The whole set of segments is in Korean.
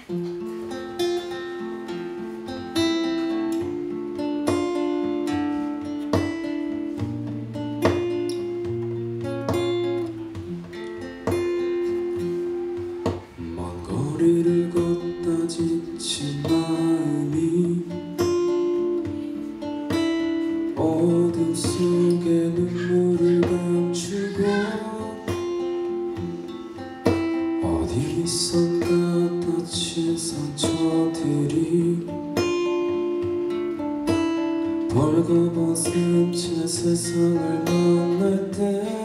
거리를 걷다 지친 마음이 어둠 속에 눈물을 감추고 어디 있었나 다친 상처들이 벌거벗은 채 세상을 만날 때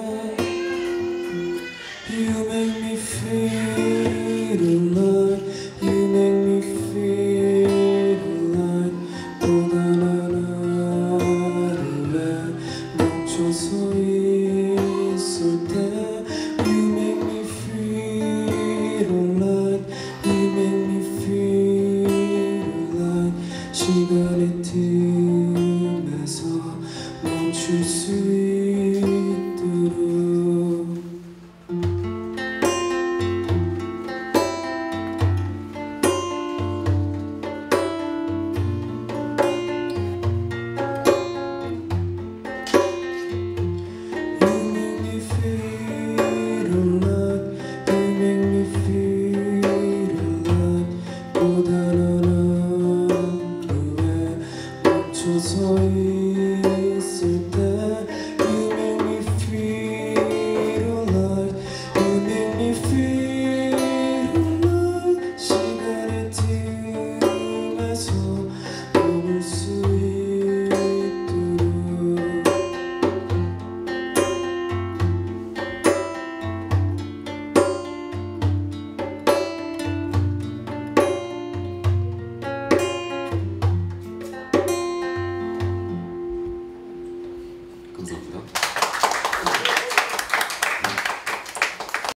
You make me feel alive. You make me feel alive. 또 다른 하루에 멈춰서 있을 때 You make me feel alive. You make me feel alive. 시간의 틈에서 멈출 수 있도록 서 있을 때 You make me feel alive. You make me feel alive. 시간의 틈에서 머물 수 있도록 감사합니다.